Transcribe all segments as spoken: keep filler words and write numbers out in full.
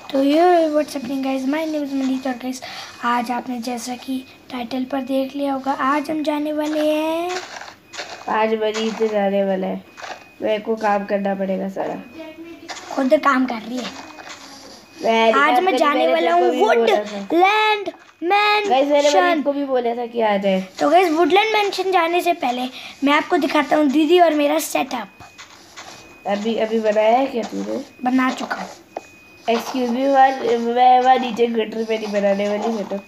तो ये what's happening guys, my name is Manish और गाइस आज आपने जैसा कि टाइटल पर देख लिया होगा, आज हम जाने वाले हैं आज मनीष से जाने वाला है। मेरे को काम करना पड़ेगा सारा। खुद काम कर रही है। मैं आज मैं जाने वाला हूँ वुडलैंड मैंशन को भी बोला था कि आ जाए। तो गाइस वुडलैंड मैंशन जाने से पहले मैं आपको दिखाता हूँ दीदी और मेरा सेटअप। अभी अभी बनाया है क्या तूने? बना चुका हूँ। एक्सक्यूज मी, मैं वहाँ नीचे गटर पे नहीं बनाने वाली सेटअप।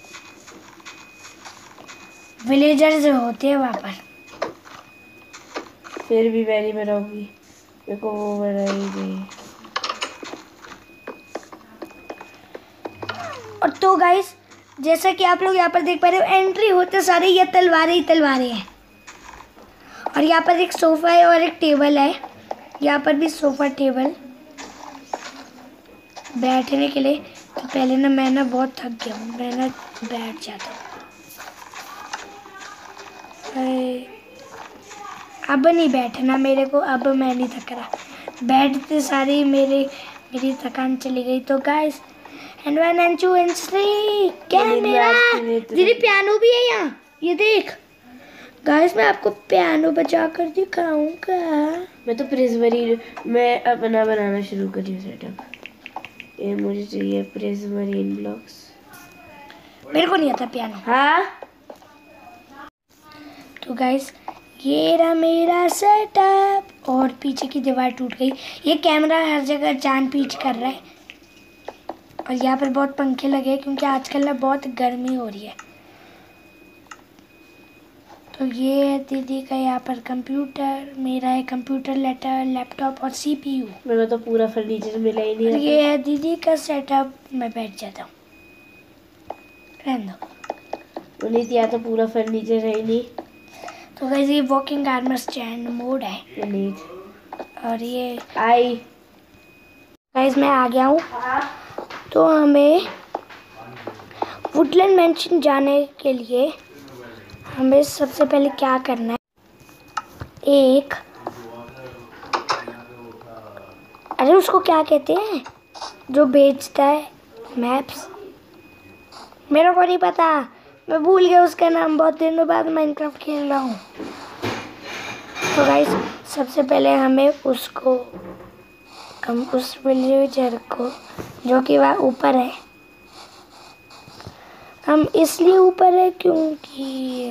विलेजर्स होते हैं वहाँ पर। फिर भी मैं नहीं बनाऊंगी, मेरे को वो बनाई नहीं। और तो गाइस जैसा कि आप लोग यहाँ पर देख पा रहे हो, एंट्री होते सारे ये तलवारें ही तलवारें हैं। और यहाँ पर एक सोफा है और एक टेबल है। यहाँ पर भी सोफा टेबल बैठने के लिए। तो पहले ना मैं ना बहुत थक गया हूँ, मैं ना बैठ जाता हूँ। अब नहीं बैठना मेरे को, अब मैं नहीं थक रहा। बैठते सारी मेरे मेरी थकान चली गई। तो guys and one and two and three camera. दीदी पियानो भी है यहाँ, ये देख गाइस। मैं आपको पियानो बजा कर दिखाऊंगा। मैं तो प्रिजमरी मैं अपना बनाना शुरू करी हूँ सेटअप। ये मुझे चाहिए प्रिजमरीन ब्लॉक्स। मेरे को नहीं आता पियानो। हाँ तो गाइस ये रहा मेरा सेटअप। और पीछे की दीवार टूट गई। ये कैमरा हर जगह जान पीछ कर रहा है। और यहाँ पर बहुत पंखे लगे हैं क्योंकि आजकल ना बहुत गर्मी हो रही है। तो ये है दीदी का यहाँ पर कंप्यूटर, मेरा है कंप्यूटर लेटर लैपटॉप और सीपीयू। मेरा तो पूरा फर्नीचर मिला ही नहीं। ये है दीदी का सेटअप। मैं बैठ जाता हूँ, रहने दो। पुनीत यहाँ तो पूरा फर्नीचर है ही नहीं। तो गाइस ये वॉकिंग आर्मर स्टैंड मोड है पुनीत और ये आई। गाइस मैं आ गया हूँ। तो हमें वुडलैंड मैंशन जाने के लिए हमें सबसे पहले क्या करना है, एक अरे उसको क्या कहते हैं जो बेचता है मैप्स, मेरे को नहीं पता, मैं भूल गया उसका नाम। बहुत दिनों बाद माइनक्राफ्ट खेल रहा हूँ। तो गाइस सबसे पहले हमें उसको हम उस विलेजर को जो कि वह ऊपर है, हम इसलिए ऊपर है क्योंकि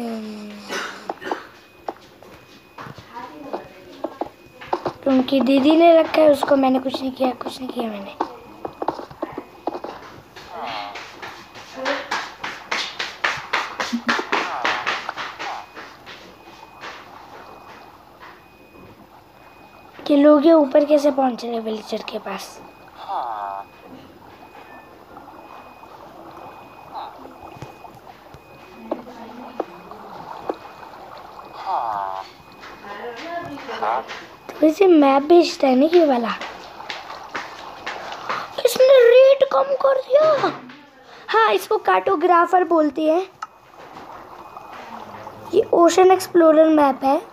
क्योंकि दीदी ने रखा है उसको। मैंने कुछ नहीं किया, कुछ नहीं किया मैंने। कि लोग ये ऊपर कैसे पहुंच रहे विलेजर के पास। तो इसे मैप भेजता है ना ये वाला। इसने रेट कम कर दिया। हाँ इसको कार्टोग्राफर बोलते हैं। ये ओशन एक्सप्लोरर मैप है।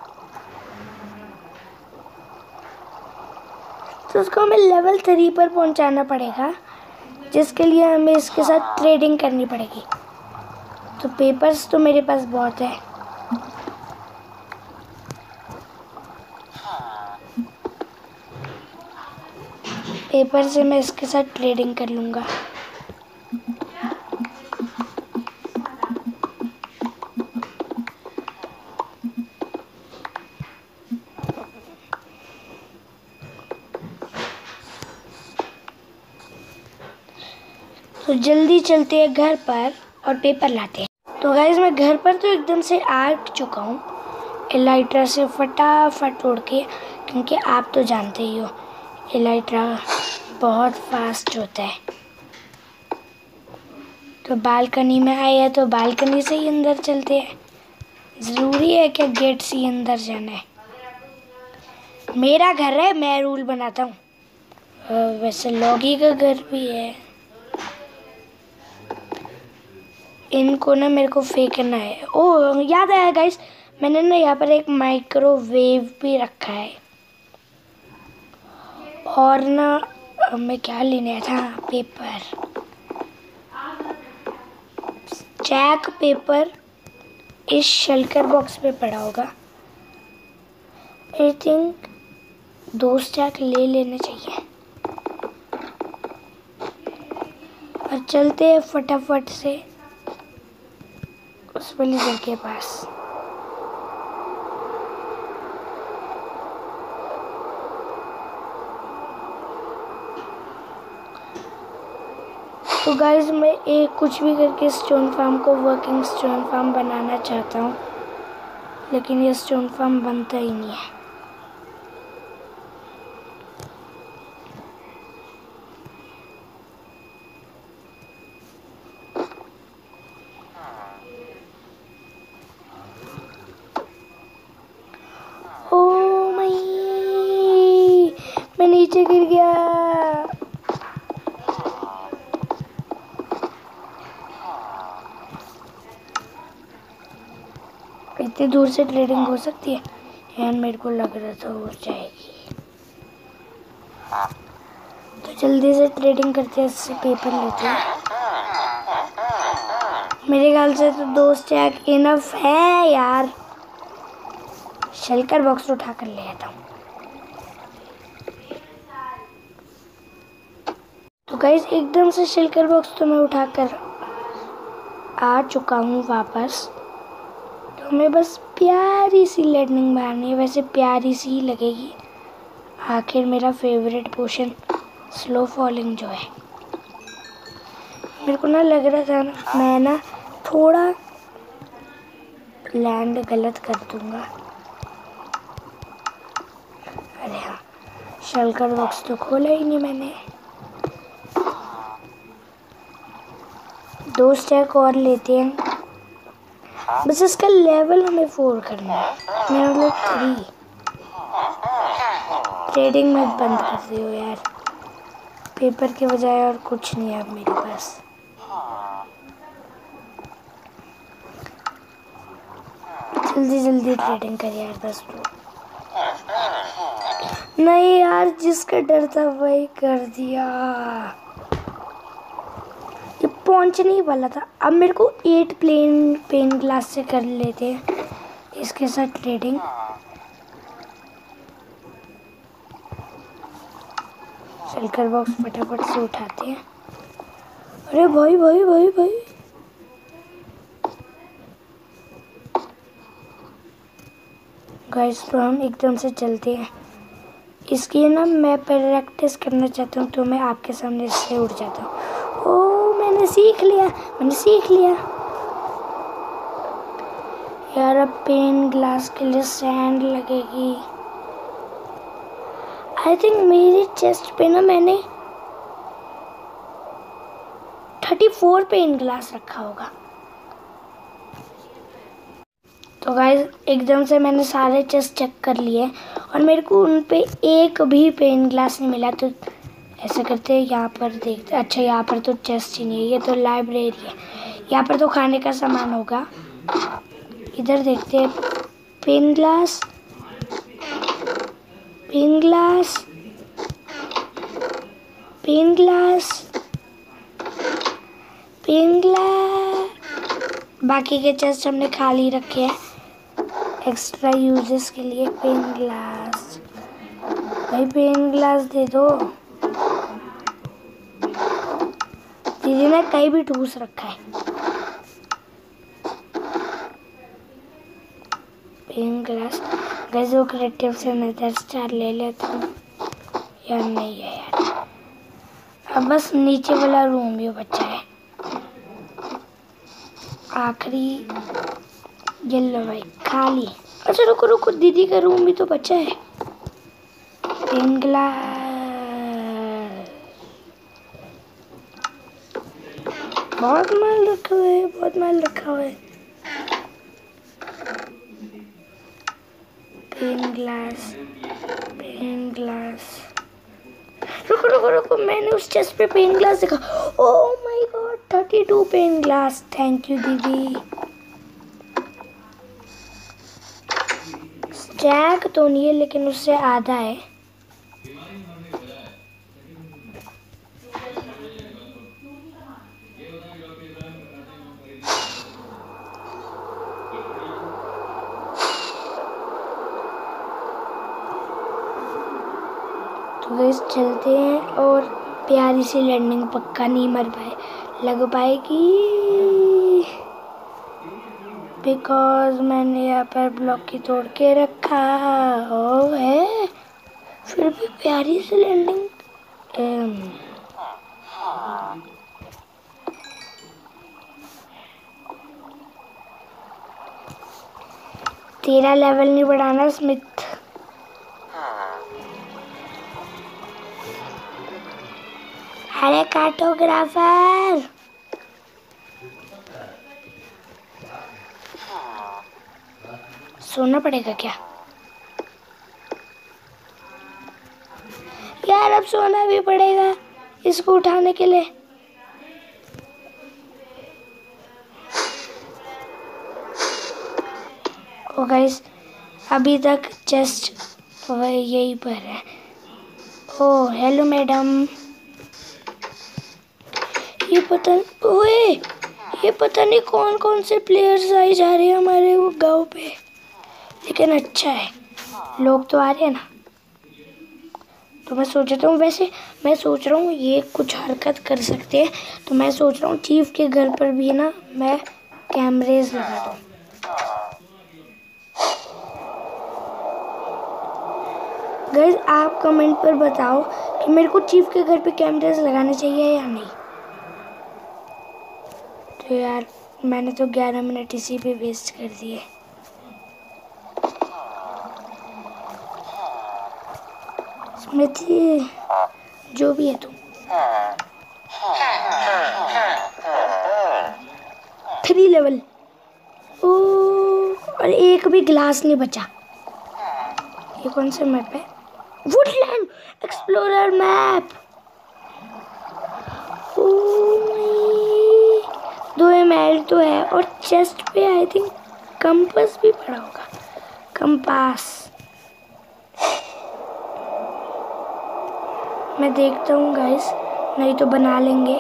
तो उसको हमें लेवल थ्री पर पहुंचाना पड़ेगा, जिसके लिए हमें इसके साथ ट्रेडिंग करनी पड़ेगी। तो पेपर्स तो मेरे पास बहुत है। पेपर से मैं इसके साथ ट्रेडिंग कर लूँगा। तो जल्दी चलते हैं घर पर और पेपर लाते हैं। तो गाइस मैं घर पर तो एकदम से आ चुका हूँ एलाइट्रा से फटाफट उड़ के, क्योंकि आप तो जानते ही हो एलाइट्रा बहुत फास्ट होता है। तो बालकनी में आए हैं तो बालकनी से ही अंदर चलते हैं। ज़रूरी है क्या गेट से ही अंदर जाना है? मेरा घर है, मैं रूल बनाता हूँ। वैसे लॉगी का घर भी है। इनको ना मेरे को फेंकना है। ओह याद आया गाइस, मैंने ना यहाँ पर एक माइक्रोवेव भी रखा है। और ना अब मैं क्या लेने आया था? पेपर। स्टैक पेपर इस शल्कर बॉक्स पे पड़ा होगा। आई थिंक दो स्टैक ले लेने चाहिए। और चलते हैं फटाफट से उस विलेजर के पास। तो गाइस मैं एक कुछ भी करके स्टोन फार्म को वर्किंग स्टोन फार्म बनाना चाहता हूँ, लेकिन ये स्टोन फार्म बनता ही नहीं है। ओ मई, मैं नीचे गिर गया। इतनी दूर से ट्रेडिंग हो सकती है यार? मेरे को लग रहा था हो जाएगी। तो जल्दी से ट्रेडिंग करते हैं, इससे पेपर लेते हैं। मेरे ख्याल से तो दो स्टैक इनफ है यार। शल्कर बॉक्स उठा कर ले आता हूँ। तो गाइस एकदम से शल्कर बॉक्स तो मैं उठा कर आ चुका हूँ वापस। तो हमें बस प्यारी सी लाइटनिंग मारनी है, वैसे प्यारी सी ही लगेगी। आखिर मेरा फेवरेट पोशन स्लो फॉलिंग जो है। मेरे को ना लग रहा था ना मैं ना थोड़ा लैंड गलत कर दूंगा। अरे हाँ, शल्कर बॉक्स तो खोला ही नहीं मैंने। दो स्टैक और लेते हैं, बस इसका लेवल हमें फोर करना है। मेरा मतलब थ्री। ट्रेडिंग मत बंद कर दियो यार, पेपर के बजाय और कुछ नहीं है अब मेरे पास। जल्दी जल्दी ट्रेडिंग कर यार दोस्तों। नहीं यार, जिसका डर था वही कर दिया। ये पहुंचने ही वाला था। अब मेरे को एट प्लेन पेन ग्लास से कर लेते हैं इसके साथ ट्रेडिंग। शल्कर बॉक्स फटाफट से उठाते हैं। अरे भाई भाई भाई भाई, गाइस तो हम एकदम से चलते हैं। इसकी ना मैं प्रैक्टिस करना चाहता हूँ, तो मैं आपके सामने इससे उड़ जाता हूँ। ओ मैंने सीख लिया, मैंने सीख लिया यार। अब पेन ग्लास के लिए सैंड लगेगी। आई थिंक मेरी चेस्ट पे ना मैंने थर्टी फोर पेन ग्लास रखा होगा। तो गाइस एकदम से मैंने सारे चेस्ट चेक कर लिए और मेरे को उन पे एक भी पेन ग्लास नहीं मिला। तो ऐसा करते हैं, यहाँ पर देखते। अच्छा यहाँ पर तो चेस्ट ही नहीं है, ये तो लाइब्रेरी है। यहाँ पर तो खाने का सामान होगा। इधर देखते हैं, pane glass, pane glass, pane glass, pane glass. बाकी के चेस्ट हमने खाली रखे हैं एक्स्ट्रा यूजेस के लिए। पेन ग्लास भाई, पेन ग्लास दे दो। दीदी ने कहीं भी ठूस रखा है। पेन ग्लास गैस वो क्रिएटिव से नजर स्टार ले लेता हूँ। यार नहीं है यार, अब बस नीचे वाला रूम ही बचा है। आखिरी येलो भाई खाली। अच्छा रुको रुको, दीदी का रूम भी तो बचा है। पेन ग्लास बहुत माल रखा हुआ है, बहुत माल रखा हुआ है। Pane glass, pane glass. रुको रुको रुको, मैंने उस चेस्ट पे पेन ग्लास देखा। Oh my god, thirty two pane glass. Thank you दीदी। स्टैक तो नहीं है, लेकिन उससे आधा है। गाइस चलते हैं और प्यारी सी लैंडिंग, पक्का नहीं मर पाए लग पाएगी बिकॉज मैंने यहाँ पर ब्लॉक की तोड़ के रखा हो है। फिर भी प्यारी सी लैंडिंग। तेरा लेवल नहीं बढ़ाना स्मिथ। अरे कार्टोग्राफर, सोना पड़ेगा क्या यार? अब सोना भी पड़ेगा इसको उठाने के लिए। ओ गाइस, अभी तक चेस्ट यही पर है। Oh hello madam. ये पता ओए ये पता नहीं कौन कौन से प्लेयर्स आए जा रहे हैं हमारे वो गांव पे, लेकिन अच्छा है लोग तो आ रहे हैं ना। तो मैं सोचता हूँ, वैसे मैं सोच रहा हूँ ये कुछ हरकत कर सकते हैं, तो मैं सोच रहा हूँ चीफ के घर पर भी ना मैं कैमरेज लगा दूँ। गाइस आप कमेंट पर बताओ कि मेरे को चीफ के घर पे कैमरेज लगाने चाहिए या नहीं। तो यार मैंने तो ग्यारह मिनट इसी पे वेस्ट कर दिए। स्मृति जो भी है तू, थ्री लेवल। ओ और एक भी ग्लास नहीं बचा। ये कौन सा मैप है? Woodland explorer map. दो एम एल तो है और चेस्ट पे आई थिंक कंपास भी पड़ा होगा। कंपास मैं देखता हूँ गाइस, नहीं तो बना लेंगे।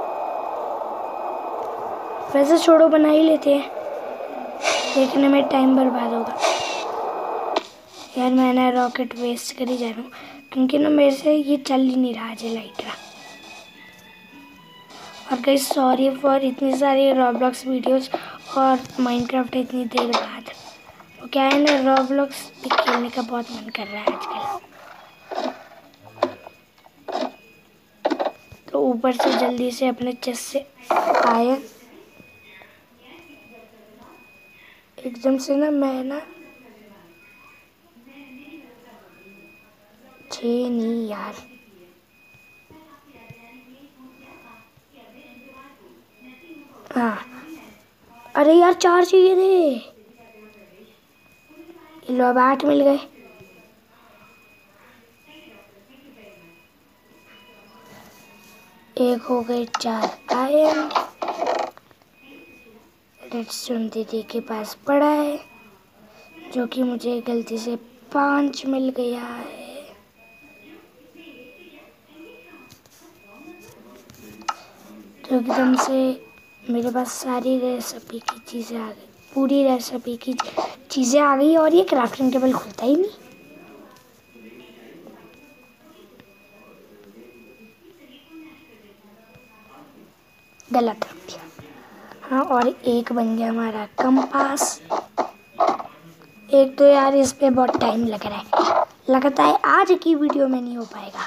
वैसे छोड़ो बना ही लेते हैं, देखने में टाइम बर्बाद होगा। यार मैं ना रॉकेट वेस्ट कर ही जा रहा हूँ क्योंकि ना मेरे से ये चल ही नहीं रहा है लाइट रहा। और गाइस सॉरी फॉर इतनी सारी रॉब्लॉक्स वीडियोस और माइनक्राफ्ट इतनी देर बाद। वो क्या है ना, रॉब्लॉक्स भी खेलने का बहुत मन कर रहा है आजकल। तो ऊपर से जल्दी से अपने चेस्ट से आए एकदम से ना, मैं ना छे नहीं यार, हाँ अरे यार चार चाहिए थे। लो अब आठ मिल गए। एक हो गए चार आयन। रेडस्टोन दीदी के पास पड़ा है जो कि मुझे गलती से पांच मिल गया है। तो एकदम से मेरे पास सारी रेसिपी की चीज़ें आ गई, पूरी रेसिपी की चीज़ें आ गई और ये क्राफ्टिंग टेबल खुलता ही नहीं। गलत रख दिया। हाँ और एक बन गया हमारा कंपास। एक तो यार इस पे बहुत टाइम लग रहा है, लगता है आज की वीडियो में नहीं हो पाएगा।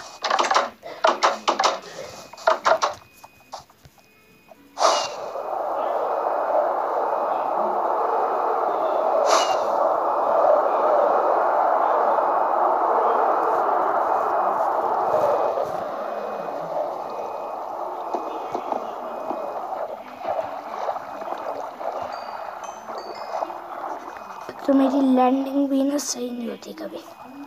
तो मेरी लैंडिंग भी ना सही नहीं होती कभी।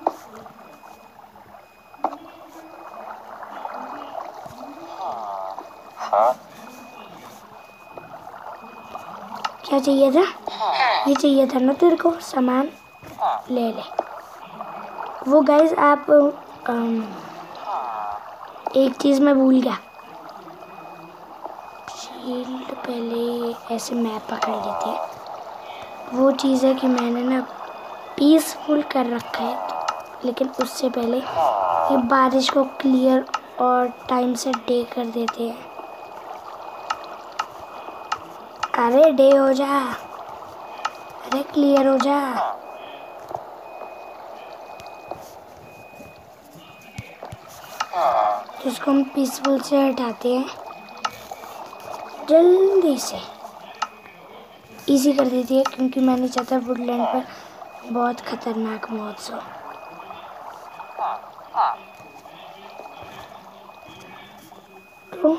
क्या चाहिए था? ये चाहिए था ना तेरे को सामान, ले ले। वो गाइस आप अम, एक चीज़ मैं भूल गया। शील्ड पहले ऐसे मैप पकड़ लेते हैं। वो चीज़ है कि मैंने ना पीसफुल कर रखा है, लेकिन उससे पहले ये बारिश को क्लियर और टाइम से डे कर देते हैं। अरे डे हो जा, अरे क्लियर हो जा। तो इसको हम पीसफुल से हटाते हैं जल्दी से। इजी कर देती है क्योंकि मैं नहीं चाहता वुडलैंड पर बहुत खतरनाक मौत हो। तो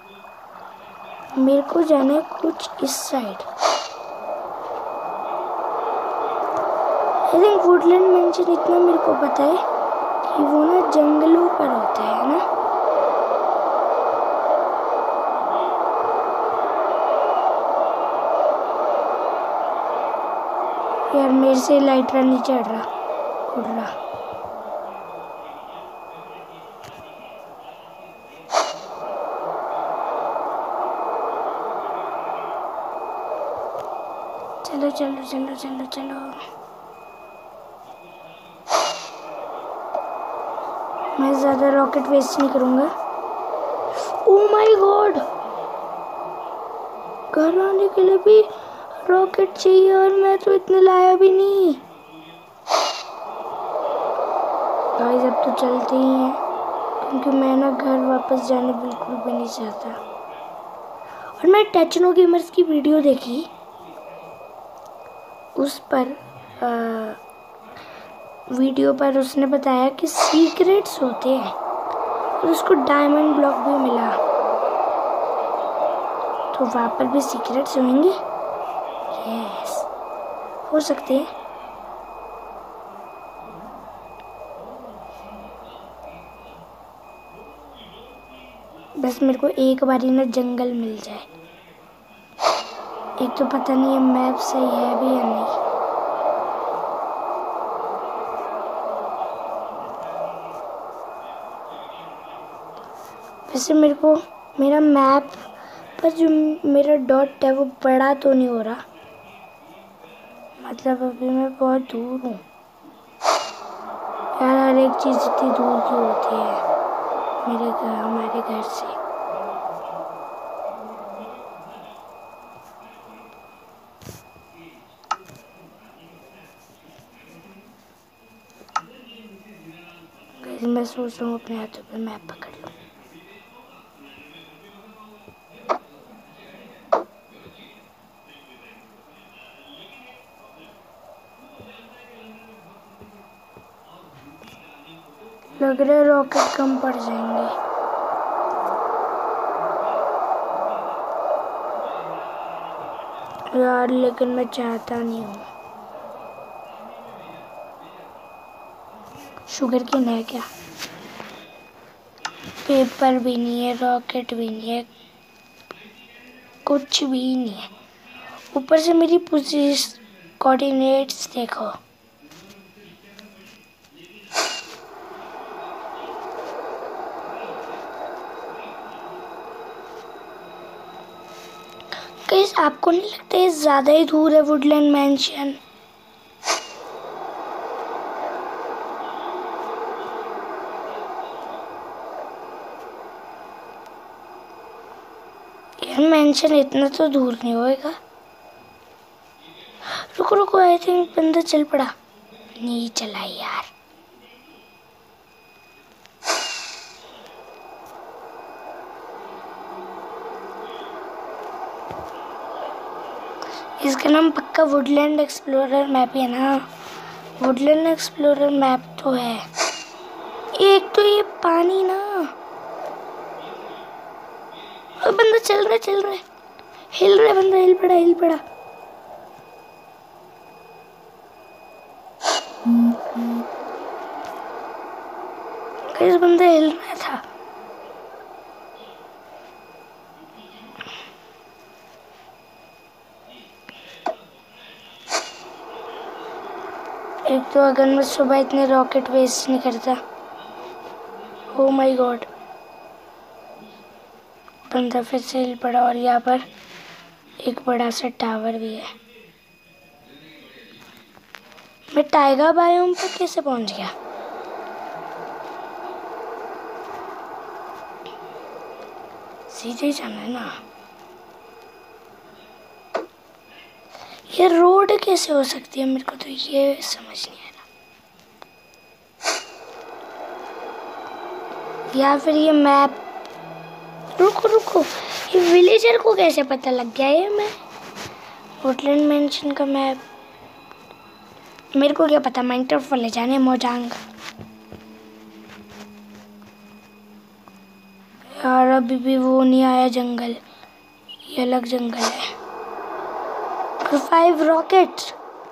मेरे को जाना है कुछ इस side. I think woodland mansion इतना मेरे को पता है कि वो ना जंगलों पर होता है ना। यार मेरे से लाइटर नहीं चढ़ रहा, उड़ रहा। चलो चलो चलो चलो चलो। मैं ज़्यादा रॉकेट वेस्ट नहीं करूँगा। ओह माय गॉड, घर आने के लिए भी रॉकेट चाहिए और मैं तो इतने लाया भी नहीं। गाइस अब तो चलते ही हैं क्योंकि मैं ना घर वापस जाने बिल्कुल भी नहीं चाहता। और मैं टेचनो गेमर्स की वीडियो देखी, उस पर आ, वीडियो पर उसने बताया कि सीक्रेट्स होते हैं और उसको डायमंड ब्लॉक भी मिला। तो वहाँ पर भी सीक्रेट्स होंगे। यस, हो सकते हैं। बस मेरे को एक बारी ना जंगल मिल जाए। एक तो पता नहीं है मैप सही है भी या नहीं। वैसे मेरे को मेरा मैप पर जो मेरा डॉट है वो बड़ा तो नहीं हो रहा, मतलब अभी मैं बहुत दूर हूँ। यार हर एक चीज़ इतनी दूर की होती है मेरे घर हमारे घर से। मैं सोच रहा हूँ अपने हाथों पे मैप पकड़ लूँ। लग रहा है रॉकेट कम पड़ जाएंगे। यार लेकिन मैं चाहता नहीं हूँ। शुगर केन है क्या? पेपर भी नहीं है, रॉकेट भी नहीं है, कुछ भी नहीं है। ऊपर से मेरी पोजीशन कोऑर्डिनेट्स देखो। गाइस आपको नहीं लगता ये ज़्यादा ही दूर है वुडलैंड मैंशन? यार मैंशन इतना तो दूर नहीं होएगा। रुको रुको, आई थिंक बंदा चल पड़ा। नहीं चला यार। इसका नाम पक्का वुडलैंड एक्सप्लोरर मैप है ना? वुडलैंड एक्सप्लोरर मैप तो है। एक तो ये पानी ना, और बंदा चल रहा है चल रहा है हिल रहा है, बंदा हिल पड़ा हिल पड़ा। इस बंदा हिल रहा था। एक तो अगर मैं सुबह इतने रॉकेट वेस्ट नहीं करता। ओ माय गॉड, बंदा फिर से हिल पड़ा और यहाँ पर एक बड़ा सा टावर भी है। मैं टाइगर बायोम पर कैसे पहुंच गया? सीधे ही जाना है ना। ये रोड कैसे हो सकती है, मेरे को तो ये समझ नहीं आ रहा। या फिर ये मैप, रुको रुको, ये विलेजर को कैसे पता लग गया ये मैं वुडलैंड मेंशन का मैप? मेरे को क्या पता, माइनक्राफ्ट वाले जाने मोजांग। यार अभी भी वो नहीं आया जंगल, ये अलग जंगल है। Five rockets.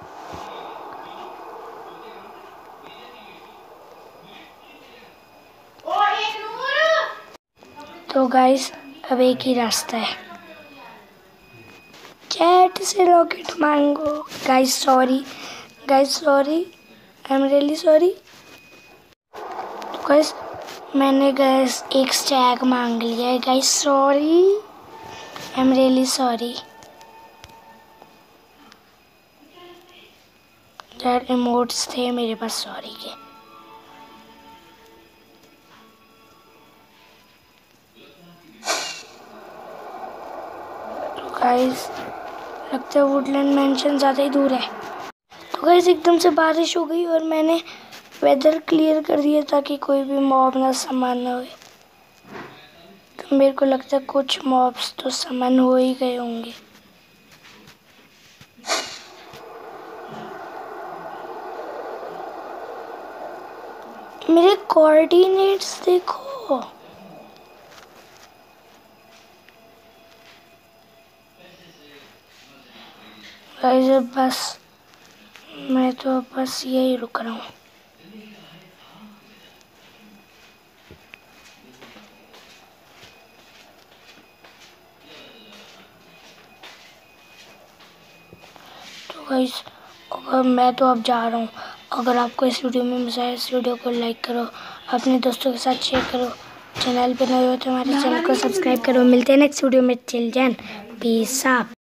तो गाइस अब एक ही रास्ता है, चैट से रॉकेट मांगो। Guys sorry, guys sorry, I am really sorry. तो गाइस मैंने गाइस एक स्टैक मांग लिया है। Guys sorry, I am really sorry. यार इमोट्स थे मेरे पास सॉरी के। तो गाइस लगता है वुडलैंड मेंशन ज़्यादा ही दूर है। तो गाइस एकदम से बारिश हो गई और मैंने वेदर क्लियर कर दिया ताकि कोई भी मॉब ना सामान ना हो। तो मेरे को लगता है कुछ मॉब्स तो सामान हो ही गए होंगे। मेरे कोऑर्डिनेट्स देखो। गाइस अब बस मैं तो बस यही रुक रहा हूँ। तो गाइस अगर मैं तो अब जा रहा हूँ। अगर आपको इस वीडियो में मजा आया, इस वीडियो को लाइक करो, अपने दोस्तों के साथ शेयर करो, चैनल पे नए हो तो हमारे चैनल को सब्सक्राइब करो। मिलते हैं नेक्स्ट वीडियो में। Children peace up.